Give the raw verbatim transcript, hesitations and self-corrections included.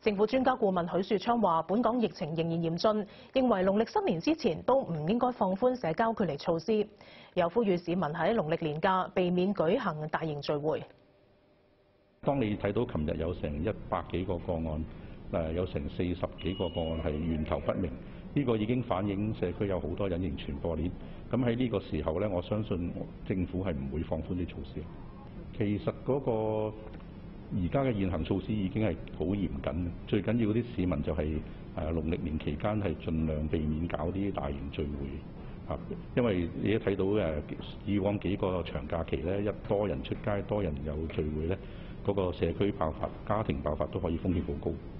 政府專家顧問許樹昌話：本港疫情仍然嚴峻，認為農曆新年之前都唔應該放寬社交距離措施，又呼籲市民喺農曆年假避免舉行大型聚會。 當你睇到琴日有成一百幾個個案，誒有成四十幾個個案係源頭不明，呢個已經反映社區有好多隱形傳播鏈。咁喺呢個時候咧，我相信政府係唔會放寬啲措施。其實嗰個而家嘅現行措施已經係好嚴謹，最緊要啲市民就係誒農曆年期間係盡量避免搞啲大型聚會啊，因為你都睇到誒以往幾個長假期咧，一多人出街、多人有聚會咧，嗰個社區爆發、家庭爆發都可以風險好高。